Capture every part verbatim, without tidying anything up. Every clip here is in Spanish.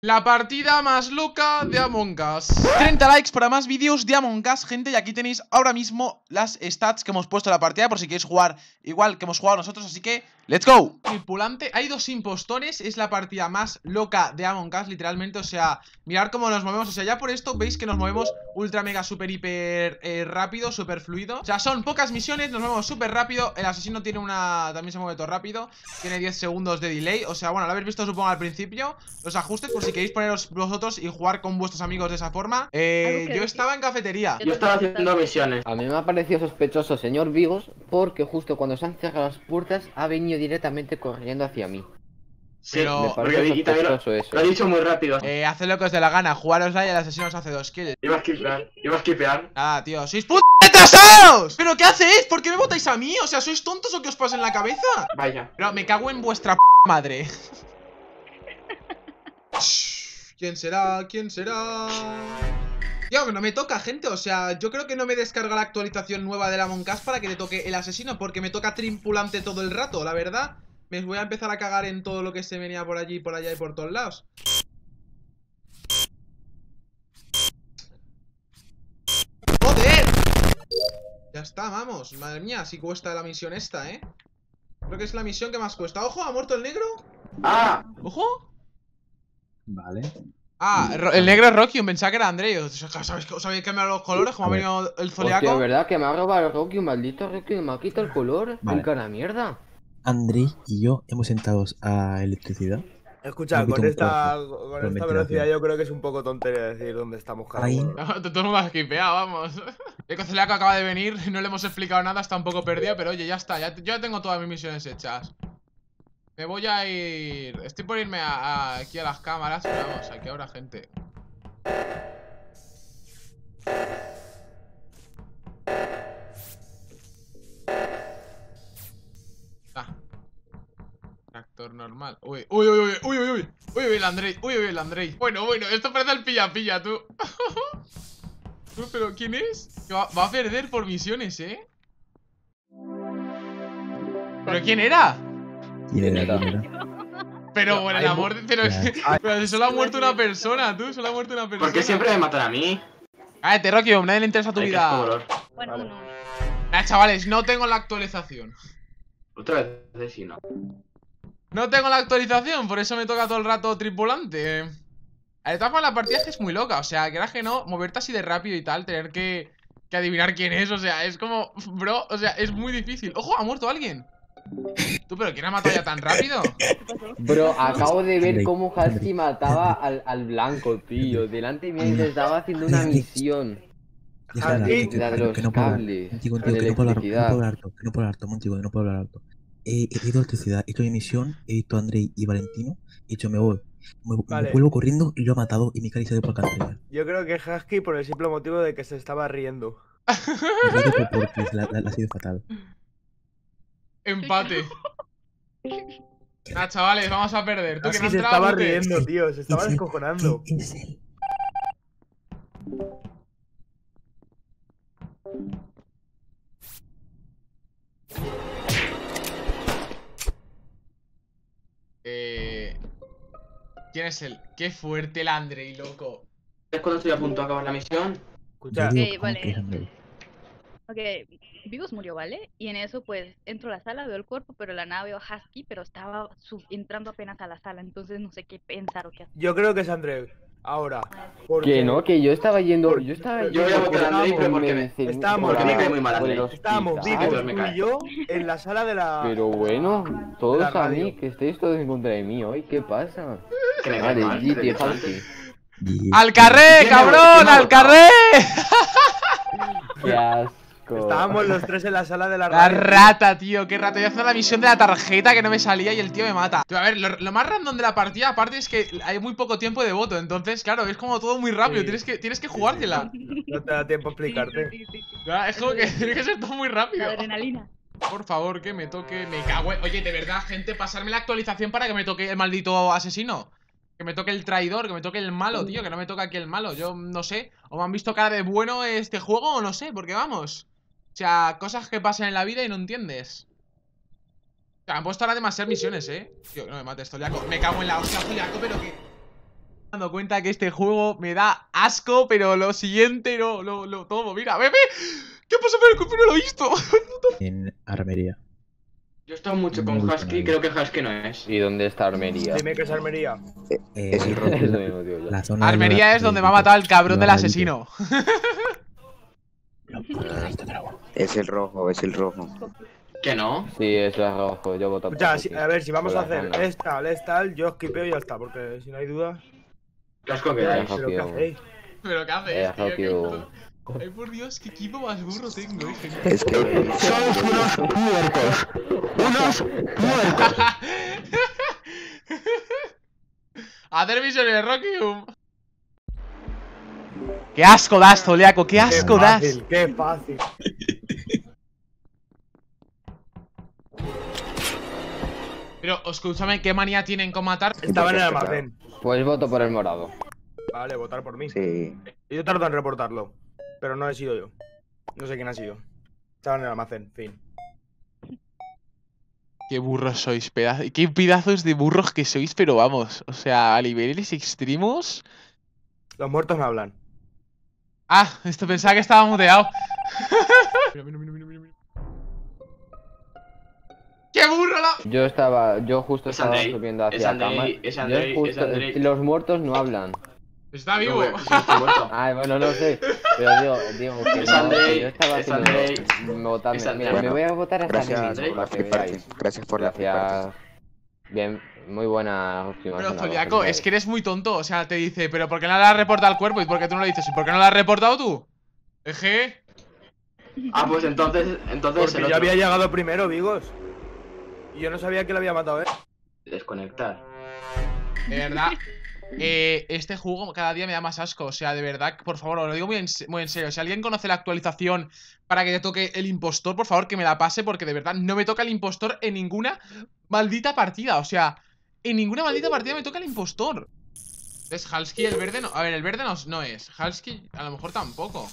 La partida más loca de Among Us. treinta likes para más vídeos de Among Us, gente. Y aquí tenéis ahora mismo las stats que hemos puesto en la partida, por si queréis jugar igual que hemos jugado nosotros. Así que, ¡let's go! Tripulante, hay dos impostores. Es la partida más loca de Among Us, literalmente. O sea, mirad cómo nos movemos. O sea, ya por esto veis que nos movemos ultra mega super hiper eh, rápido, super fluido. O sea, son pocas misiones, nos movemos súper rápido. El asesino tiene una... también se mueve todo rápido. Tiene diez segundos de delay. O sea, bueno, lo habéis visto supongo al principio. Los ajustes, por si queréis poneros vosotros y jugar con vuestros amigos de esa forma. eh, Yo estaba en cafetería. Yo estaba haciendo misiones. A mí me ha parecido sospechoso, señor Vigos, porque justo cuando se han cerrado las puertas ha venido directamente corriendo hacia mí. Sí, Pero- Me parece porque y también lo, sospechoso eso. lo ha dicho muy rápido. Eh, haced lo que os dé la gana, jugarosla y el asesino os hace dos kills. Iba a skipear, iba a skipear. Nada, tío, sois putos retrasados. ¿Pero qué hacéis? ¿Por qué me votáis a mí? O sea, ¿sois tontos o qué os pasa en la cabeza? Vaya. Pero me cago en vuestra p madre. ¿Quién será? ¿Quién será? Tío, que no me toca, gente. O sea, yo creo que no me descarga la actualización nueva de la Among Us para que le toque el asesino, porque me toca tripulante todo el rato, la verdad. Me voy a empezar a cagar en todo lo que se venía por allí, por allá y por todos lados. ¡Joder! Ya está, vamos. Madre mía, sí cuesta la misión esta, ¿eh? Creo que es la misión que más cuesta. ¡Ojo! ¿Ha muerto el negro? Ah, ¡Ojo! Vale. Ah, Ro- el negro es Rocky, pensaba que era Andrei. O sea, ¿Sabéis que sabéis cambiar los colores? Como ha A ver. venido el Hostia, zodiaco. ¿verdad? Que me ha robado el Rocky, un maldito Rocky, me ha quitado el color. Vale. En cara mierda. Andrei y yo hemos sentado a electricidad. Escucha, Repito con un esta, trabajo, con con esta ventilación. velocidad yo creo que es un poco tontería decir dónde estamos cada Ahí. uno. Todo el mundo ha skipeado, vamos. El zodiaco acaba de venir, no le hemos explicado nada, está un poco perdido, pero oye, ya está. Ya, yo ya tengo todas mis misiones hechas. Me voy a ir... Estoy por irme a, a- aquí a las cámaras, pero vamos, aquí habrá gente. Ah. Tractor normal. Uy, uy, uy, uy, uy, uy, uy, uy, uy, el Andrei, uy, uy, el Andrei. Bueno, bueno, esto parece el pilla-pilla, tú. Uy, pero ¿quién es? Que va, va a perder por misiones, ¿eh? ¿Pero quién era? ¿Quién era? ¿Quién era? Pero por el hay amor de... Pero, Ya. pero si solo ha muerto una persona, tú, solo ha muerto una persona. ¿por qué siempre me matan a mí? Cállate, Rocky, a nadie le interesa tu Ay, qué vida. dolor. Bueno, Vale. uno. Ah, chavales, no tengo la actualización. Otra vez asesino. No tengo la actualización, por eso me toca todo el rato tripulante. A de todas formas, la partida es que es muy loca. O sea, que era que no, moverte así de rápido y tal, tener que, que adivinar quién es. O sea, es como, bro, o sea, es muy difícil. ¡Ojo! Ha muerto alguien. Tú, pero ¿quién ha matado ya tan rápido? Bro, acabo de ver Andrei, cómo Andrei, Husky mataba al, al blanco, tío. Delante mío y le estaba haciendo una misión. Ya está, Ah, que- y que- la de que los no puedo hablar. cables, Contigo, con tío, que no puedo hablar, que no electricidad. puedo hablar alto, que no puedo hablar alto, contigo, que no puedo hablar alto. He, he ido a electricidad, he hecho mi misión, he visto a Andrei y Valentino, he dicho me voy. Me, me Vale. vuelvo corriendo y lo ha matado y mi cari se ha ido por la cantina. Yo creo que Husky por el simple motivo de que se estaba riendo. Me he ido por- porque la, la, la ha sido fatal. Empate. Nah, chavales, vamos a perder. Tú que no Husky has se entrado, estaba Bute. riendo, tío, se estaba Es él, descojonando. ¿quién es él? Eh... ¿Quién es él? Qué fuerte el Andrei, loco. Es cuando estoy a punto de acabar la misión. Escucha, Yo digo, Ok, ¿cómo vale. que es Andrei? Ok, Vivos murió, ¿vale? Y en eso, pues, entro a la sala, veo el cuerpo, pero de la nada veo a Husky, pero estaba sub- entrando apenas a la sala, entonces no sé qué pensar o qué hacer. yo creo que es Andreu. Ahora. Porque Que no, que yo estaba yendo. Por- Yo estaba yo voy a yendo votar a Andrei, pero porque me- enseñó estábamos por la- vivos, muy mal, por el Andrei. estábamos hospital. vivos me tú cae. y yo en la sala de la... Pero bueno, todos la a radio. mí, que estéis todos en contra de mí hoy, ¿qué pasa? Que me cae Vale, mal, G T, directamente. Husky. Y- ¡Al carré, ¿Quién ha- cabrón! quién ha ¡Al votado? carré! Qué asco. Estábamos los tres en la sala de la La radio. rata, tío, qué rata. Yo haciendo la misión de la tarjeta que no me salía y el tío me mata. Tío, a ver, lo, lo más random de la partida, aparte, es que hay muy poco tiempo de voto. Entonces, claro, es como todo muy rápido. Sí. Tienes que, tienes que jugártela. No te da tiempo a explicarte. Sí, sí, sí, sí. Ya, es como que tiene que ser todo muy La rápido. adrenalina. Por favor, que me toque. Me cago en... Oye, de verdad, gente, pasarme la actualización para que me toque el maldito asesino. Que me toque el traidor, que me toque el malo, tío. Que no me toque aquí el malo. Yo no sé. O me han visto cara de bueno este juego o no sé, porque vamos. O sea, cosas que pasan en la vida y no entiendes. O sea, han puesto ahora demasiadas misiones, eh. Tío, no me mates, Zodiaco. Me cago en la hostia, Zodiaco, pero que. dando cuenta que este juego me da asco, pero lo siguiente no lo, lo tomo. Mira, bebé. ¿Qué pasa con el cuerpo? No lo he visto. En armería. Yo he estado mucho No me con gusta Husky, nadie. creo que Husky no es. ¿Y dónde está Armería? Dime que es armería. Eh, Es el rojo. Es lo mismo, tío. yo. La zona de Armería los es donde me ha arreditos, matado el cabrón los del arreditos. asesino. Los putos de este dragón. Es el rojo, es el rojo. ¿Que no? Sí, eso es rojo. Yo voto por Ya, Husky. si- a ver, si vamos Por a la hacer zona. esta, esta, yo esquipeo y ya está, porque si no hay dudas. ¿Qué has Ya, cogido? Husky, ¿Pero qué vamos. hacéis? ¿Pero qué Eh, haces, tío? Husky, ¿Qué o- puto- Ay, por Dios, qué equipo más burro tengo, eh, gente. Es que Sois unos puercos. Unos puercos. Hacer misiones, Rocky. Qué asco das, Zoliaco, qué asco Qué das. fácil, qué fácil. Pero, escúchame, ¿qué manía tienen con matar? Estaba en el porque es almacén. Pues voto por el morado. Vale, votar por mí. sí. Y yo tardo en reportarlo. Pero no he sido yo. No sé quién ha sido. Estaba en el almacén, fin. Qué burros sois, pedazo. Qué pedazos de burros que sois, pero vamos. O sea, a niveles extremos. Los muertos me hablan. Ah, esto pensaba que estaba muteado. Mira, mira, mira, mira, mira. ¡Qué burro la! Yo estaba, yo justo Es estaba Andrei, subiendo es hacia Andrei, cama. es Yo Andrei, es justo- Andrei. Los muertos no hablan. Está No, vivo. güey, sí, estoy muerto. Ah, bueno, no sé. Pero digo, digo que Es no, Andrei, que yo estaba es haciendo Andrei, votando. es Andrei. Mira, me voy a votar hasta Gracias mí Andrei. mismo, por la para que free party. veáis. Gracias por la free party. Gracias. Bien, muy buena última. Pero una Zoliaco, genial. es que eres muy tonto. O sea, te dice, pero ¿por qué no le has reportado al cuerpo? ¿Y por qué tú no lo dices? ¿Y por qué no lo has reportado tú? Eje. Ah, pues entonces, entonces Porque el yo otro. había llegado primero, Vigos. Y yo no sabía que lo había matado, eh. Desconectar. De verdad. Eh, este juego cada día me da más asco. O sea, de verdad, por favor, os lo digo muy en, muy en serio. Si alguien conoce la actualización para que te toque el impostor, por favor que me la pase, porque de verdad no me toca el impostor en ninguna maldita partida. O sea, en ninguna maldita partida me toca el impostor. Es Halsky, el verde no. A ver, el verde no, no es. Halsky a lo mejor tampoco.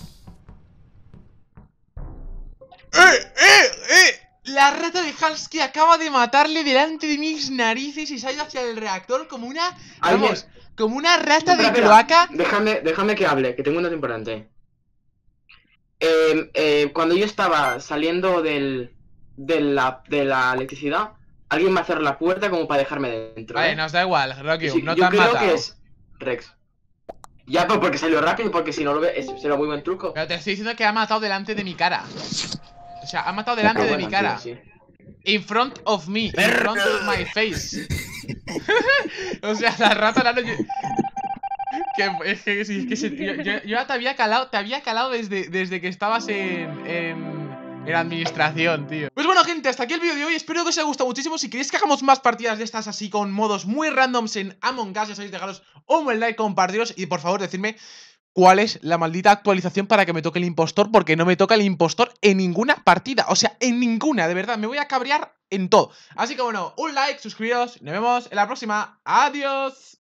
¡Eh! ¡Eh! ¡Eh! La rata de Halsky acaba de matarle delante de mis narices y se ha ido hacia el reactor como una. Alguien- Vamos, como una rata de Espera, espera, cloaca. Déjame, déjame que hable, que tengo un dato importante. Eh, eh, cuando yo estaba saliendo del, de, la, de la electricidad, alguien me cerró la puerta como para dejarme dentro. Vale, ¿eh? nos da igual, Rocky, Sí, no te yo han creo matado. que es Rex. Ya, pues porque salió rápido, porque si no lo ve, es, será muy buen truco. Pero te estoy diciendo que ha matado delante de mi cara. O sea, ha matado delante Pero de mi bueno, cara. sí, sí. In front of me, in front of my face. O sea, la rata la no. Que, es que, sí, es que se- yo, yo- yo ya te había calado, te había calado desde, desde que estabas en, en, en administración, tío. Pues bueno, gente, hasta aquí el vídeo de hoy. Espero que os haya gustado muchísimo. Si queréis que hagamos más partidas de estas así con modos muy randoms en Among Us, ya sabéis, dejaros un buen like, compartiros y por favor decidme cuál es la maldita actualización para que me toque el impostor, porque no me toca el impostor en ninguna partida. O sea, en ninguna, de verdad, me voy a cabrear en todo. Así que bueno, un like, suscribiros, nos vemos en la próxima. Adiós.